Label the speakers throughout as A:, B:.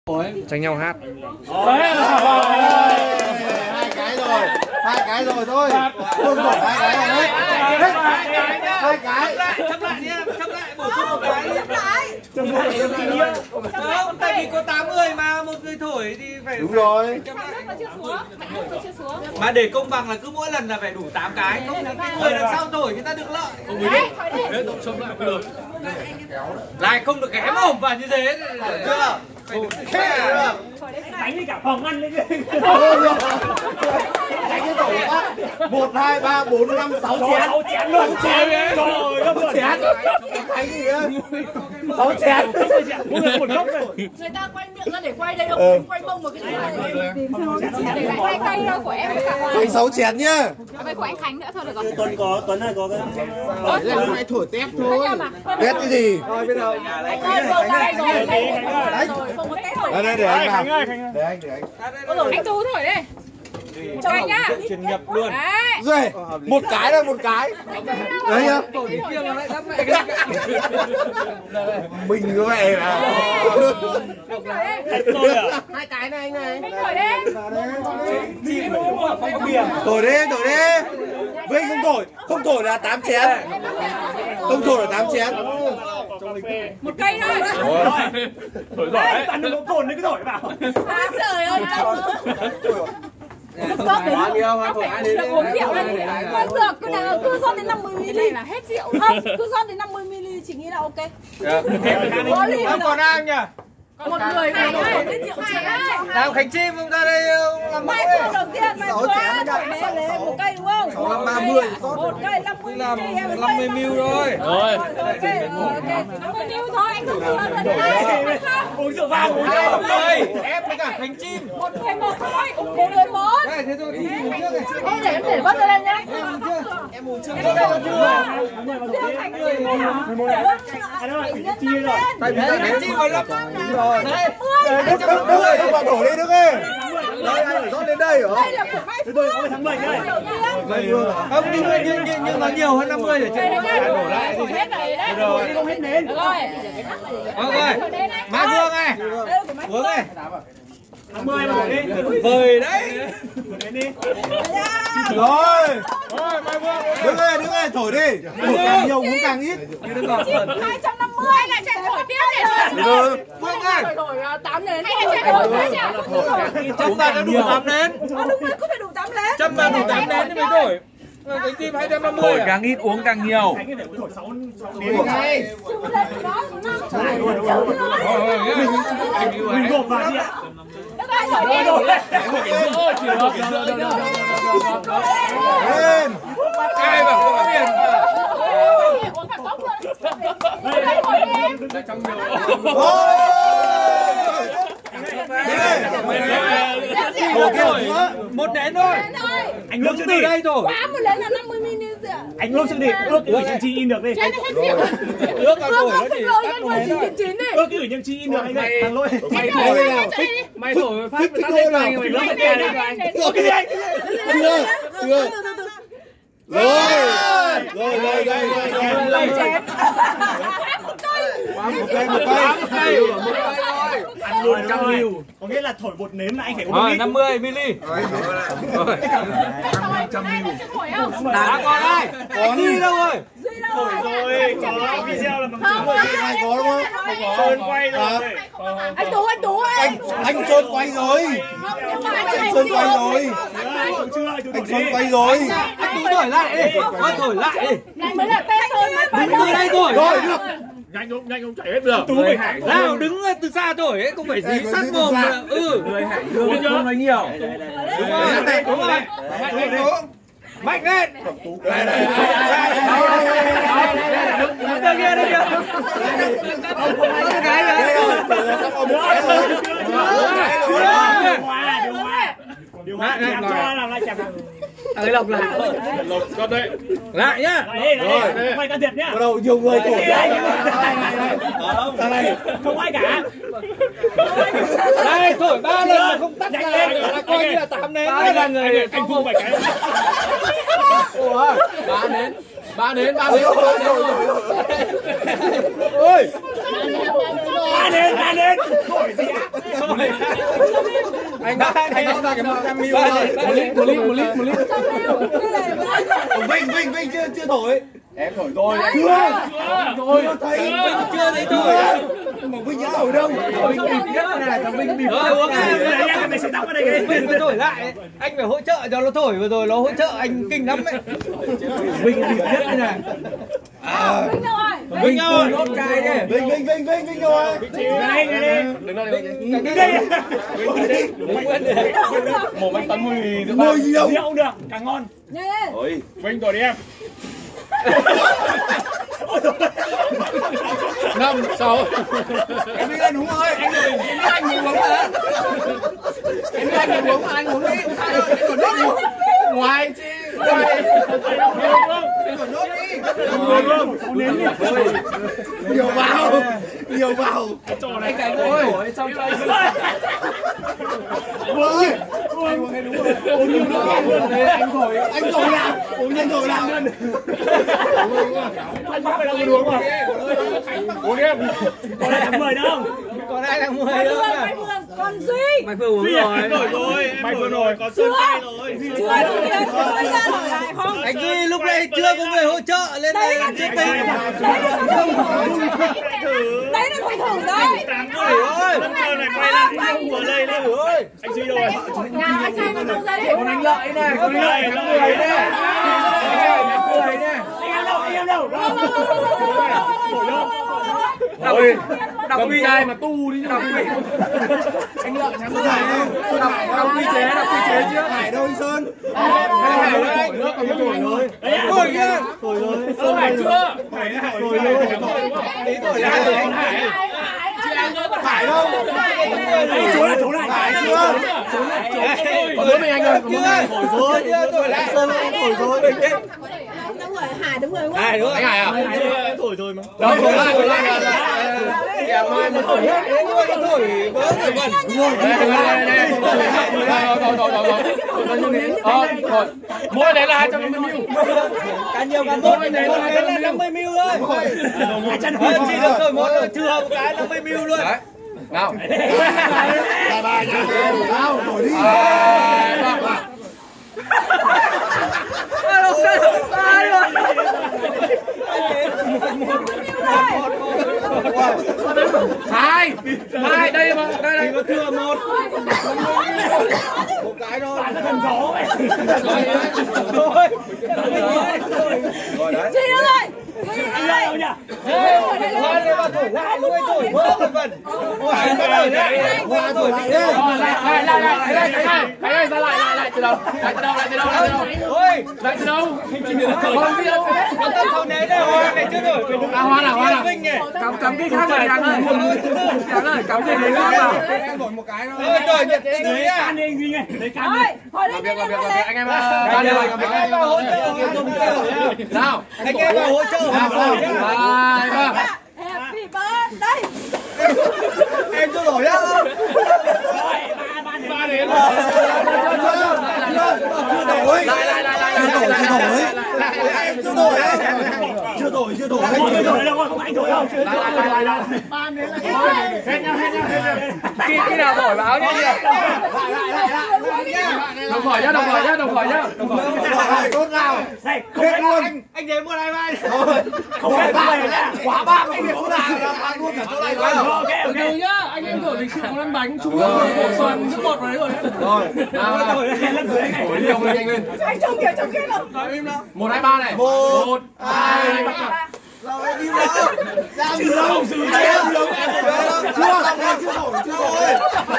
A: Tranh nhau hát.
B: Hai cái rồi thôi. Không đổi hai cái rồi đấy. Hai cái.
C: Chấp lại nhé, chấp lại bổ sung một cái. Chấp lại. Không, tại vì có 8 người mà một người thổi thì phải.
B: Đúng rồi.
C: Mà để công bằng là cứ mỗi lần là phải đủ 8 cái, không thì cái người đằng sau thổi người ta được lợi.
A: Đấy, chôm lại cũng được.
C: Lại không được ghém ổm vào như thế chưa?
D: Đánh đi cả phòng ăn lên.
B: Đánh cái tổ phát 1, 2, 3, 4, 5, 6 chén.
D: 6 chén luôn. Trời ơi.
B: 6 chén. Đánh gì nữa? 6 chén.
D: Một gốc rồi.
E: Người ta quay miệng ra để quay đây không? Quay mông vào cái này. Để lại hai cây thôi của em với cả Hoàng.
B: Đánh 6 chén nhá.
E: Vậy của anh Khánh nữa thôi được rồi.
D: Tuấn này có cái.
B: Lúc này thổi tép thôi. Tép cái gì? Thôi bây giờ. Đây để anh làm. Để anh.
E: Anh Tú thổi đi. Cho anh nhá.
C: Chuyên nghiệp luôn.
B: Rồi, một cái là một cái. Đấy nhá. Mình như vậy là.
E: Hai cái này anh này. Anh thổi đi.
B: Thổi đi. Vinh không thổi là 8 chén. Không thổi là 8 chén.
E: Một cây thôi.
D: Thổi giỏi. Ăn được cồn đấy cứ thổi vào.
E: Trời ơi. Bao nhiêu hả? Thổi ai đến đi. Uống rượu đây. Không được, cứ rót đến 50 ml là hết rượu. Không, cứ rót đến 50 ml chị nghĩ là ok.
C: Không còn ai nhỉ?
E: Một người này thôi, biết rượu chị ơi.
C: Nào Khánh Chim không ra đây làm
E: Mai phương đầu tiên, mai phương lấy một cây đúng không?
B: 6 5 30.
E: Một cây 50 ml.
C: 50 ml rồi.
A: Rồi.
E: Ok, 50 ml thôi, anh không thừa rồi.
D: Uống rượu vang uống rượu.
C: Một người, em với cả Khánh Chim.
E: Một người một thôi, một người một.
C: Này thế thôi thì uống trước này.
E: Thôi để em để bớt lên nhá.
C: Em uống trước.
E: Em uống chưa? Riêng Khánh Chim này hả? Chia rồi.
C: Tại vì Khánh Chim vào lắm. Rồi. Đấy.
B: Đức vào thổi đi Đức ơi. Đây anh phải rót lên đây hả?
E: Đây là của Mai Phương.
D: Tôi có tháng 7 đây.
C: Không nhưng nó nhiều hơn 50 để chơi.
E: Đổ lại đi. Hết này đấy.
C: Rồi.
D: Không hết nến.
E: Được rồi.
C: Mọi người. Mai Phương này. Uống này.
D: 50 mà đi.
C: Vời đấy.
D: Đến đi.
B: Rồi. Đứng đây thổi đi. Càng nhiều uống càng ít.
E: 250. Anh lại chạy thổi tiếp để
B: Được.
C: Phương ơi.
E: đổi 8 nến. Anh lại chạy thổi nhỉ?
C: Châm vào nó đủ 8 nến.
E: Đúng rồi, cứ phải đủ 8 nến.
C: Châm vào đủ 8 nến thì mới đổi. Cái kim 250.
A: Thổi càng ít uống càng nhiều.
D: Anh phải thổi 6 mình gộp vào chị ạ.
B: Lên.
C: Ai bảo không có tiền. Một nén thôi.
D: Anh lướt trước
C: từ
D: đi.
C: đây rồi.
E: Quá một nến là 50 ml rồi.
D: Anh lướt trước đi. Ước gửi nhân chi in được đi.
C: Ước là thổi nó chỉ
E: nhân với 999 đi.
D: Ước gửi nhân chi in được anh ơi. Thằng lôi.
B: Mày thổi nào?
C: mày thổi phát
B: Thích thôi nào.
D: Mình lướt cái này anh.
B: Ủa cái gì anh? Chưa. Rồi. Một cây.
D: Ăn luôn căng liều. Có nghĩa là thổi một nến là anh phải uống
C: Rồi
D: ít.
C: 50 ml. Rồi.
B: 100 ml.
C: Đã còn ai? Còn gì đâu rồi?
D: Thổi rồi. Có video là bằng chứng.
B: Ai có đúng không?
D: Sơn quay rồi.
E: Anh Tú ơi.
B: Anh Sơn quay rồi. Anh Sơn quay rồi. Anh Sơn quay rồi.
C: Anh Tú thổi lại đi. Thôi thổi lại đi.
E: Này mới là tên thôi.
C: Đứng từ đây thổi.
B: Rồi được.
A: Nhanh không chảy hết được.
D: Tú phải hải.
C: Nào đứng từ xa thổi ấy, không phải dí sát mồm nữa.
A: Người hải dương không nói nhiều.
C: Đúng rồi. Đúng rồi. Mạnh lên. Đứng kia đi kìa. Cái này.
D: Điều hòa cho làm lại chẳng.
C: Thằng ấy lọc lại.
A: Lột con đấy.
C: Lại nhá.
D: Rồi. Quay can thiệp nhá.
B: Bắt đầu nhiều người thổi.
D: Đây. Không ai cả.
C: Đây thổi 3 lần mà không tắt ra là coi như là 8 nến.
D: Đây là người anh Phu phải cái.
B: Ủa?
A: 3 nến.
B: Ôi.
D: Ba lên. Thổi gì á?
B: Anh đã ra cái 100 ml rồi. Một lít. Vinh chưa thổi. Em thổi rồi. Chưa thấy.
C: Chưa thấy thổi.
B: Mà Vinh đã thổi đâu. Vinh bịp nhất này, thằng Vinh bịp.
D: Mày sẽ tóc ở đây kìa.
C: Vinh phải thổi lại. Anh phải hỗ trợ cho nó thổi vừa rồi nó hỗ trợ anh kinh lắm đấy.
B: Vinh bịp nhất này này.
E: Vinh đâu rồi?
C: Vinh ơi, nốt cái đi.
B: Vinh rồi.
A: Đứng đây. Một bánh tấm mùi
B: Ngồi gì đâu.
D: Rượu được, càng ngon.
E: Nhanh lên.
A: Ôi, Vinh rồi đi em. 5, 6.
B: Em đi lên đúng rồi.
C: Anh muốn uống hả? Anh muốn uống mà anh uống đi. Còn nốt đi.
A: Ngoài chi.
C: Còn nốt đi.
B: Nhiều vào.
A: Trò này
C: Cái ơi, xong cho anh.
B: Ôi. Anh uống cái đúng rồi. Uống nhiều nước luôn. Anh thổi nào. Anh thổi nào.
A: Anh bác mày đang uống mà. Uống đi em.
D: Còn lại 10 nữa không?
C: Còn ai đang 10 nữa nhá.
E: Mai Phương, còn Duy.
C: Mai Phương uống rồi.
A: Mày vừa rồi, có sơn tay rồi.
E: Chưa ra thổi lại không?
C: Anh Duy lúc này chưa có người hỗ trợ lên đây làm chưa tính.
E: Đấy là phải thử đấy.
C: Ơi,
A: Lâm Sơn này quay lại không vừa lên lên.
C: ơi.
A: Anh Duy rồi.
E: Nào anh trai mà đâu ra đi.
C: Còn anh Lợi nè, còn anh Lợi nó cười nè. Cười nè.
D: Anh em đâu?
A: Ôi, đọc quy trai mà tu đi chứ đọc quy.
B: Anh Lợi thắng đọc quy chế chưa? Hải đâu anh Sơn? Hải đấy. Nước còn thổi rồi.
C: Thổi kia.
B: Thổi rồi.
A: Hải chưa?
B: Hải thổi rồi.
C: Tí thổi lại.
B: Hải đâu?
D: Trốn lại.
B: Hải chưa?
A: Bữa mình anh ơi,
C: Thổi rồi. Thổi lại. Sơn thổi rồi.
E: Đúng rồi, Hải đúng rồi.
C: Hải đúng
A: anh Hải à?
D: Em thổi rồi mà.
A: Đâu thổi lại.
C: Kìa mai mà thổi lại. Nó thổi vỡ rồi còn.
A: Rồi. Mỗi đấy là 250 ml.
C: Càng nhiều càng tốt. Một cái là 50 ml thôi. Chỉ được thổi một rồi thừa một cái 50 ml luôn.
A: Nào.
B: Ba nhá. Nào, thổi đi.
A: Hai đây mà đây
C: Có thừa một cái thôi.
D: Thần gió vậy.
C: Rồi đấy.
E: Duy nữa rồi.
D: Anh Lợi đâu nhỉ?
C: Hoa lên mà thổi lại nuôi thổi vỡ một phần. Hoa thổi lại. Hoa thổi lại.
A: Lại từ đầu. Lại từ đâu?
C: Ôi,
A: Lại từ đâu?
C: không biết đâu. Có tâm sau né đây hoa này chưa đổi.
A: Hoa nào?
C: Vinh nhỉ.
A: Cắm cái khác này Giang ơi. Giang ơi, cắm cái đấy khác vào.
B: Em thổi một cái thôi.
C: Ôi trời nhiệt tình đấy à.
D: Can đi anh Duy này. Lấy can
E: Thôi,
D: đi.
E: thôi lên
A: Làm việc anh em.
C: Anh em vào hỗ trợ.
A: Nào.
C: Anh em vào hỗ trợ.
A: 2, 3.
E: Happy birthday.
B: Em chưa thổi á.
A: Ba đến.
B: Chưa thổi.
D: Chưa thổi đâu, không anh thổi đâu.
A: Lại. Khi nào thổi báo nhá. Đồng khỏi nhá.
B: Tốt nào.
D: Này,
B: Hết luôn.
C: Anh đến một hai vai.
D: không phải ba rồi nhá.
B: Quá ba không hiểu nào là ăn luôn cả chỗ này rồi.
D: Ok.
A: Nhá, anh em thổi lịch sự ăn bánh chung một phần nước bọt vào đấy rồi.
B: Rồi.
A: Nào. Thổi đi ông nhanh lên.
E: Anh trông kia rồi.
A: 1, 2, 3 này. 1, 2, 3.
B: Rồi em im nào. Chưa đâu. Chưa thổi.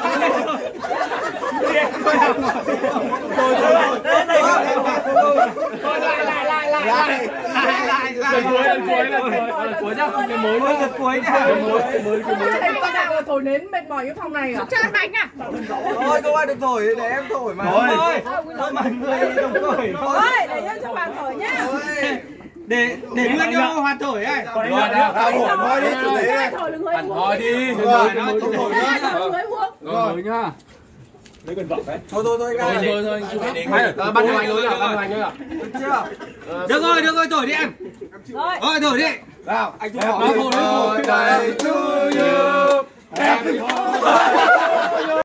A: Lần cuối nhá. Cái mới luôn, lần cuối nhá.
E: Con nào thổi nến mệt mỏi cái phòng này à? Chơi bánh à?
C: Thôi không ai được thổi để em thổi mà. Thôi mọi người đồng thổi.
E: Thôi, để cho Hoàng thổi nhá.
C: Để nguyên cho Hoàn thổi ấy.
A: Rồi nào.
B: Thôi đi, thổi đi.
E: Thổi đừng hơi uống.
A: Thôi đi.
B: Rồi, không thổi nữa.
E: Đừng hơi uống.
A: Rồi nhá.
D: Lấy gần vọng đấy.
C: Thôi.
A: Thôi. Bắt đầu anh thôi nào.
C: Được rồi thổi đi em.
E: Rồi.
C: Thôi thổi đi.
B: Nào, anh
A: Happy birthday to you.
B: Happy birthday.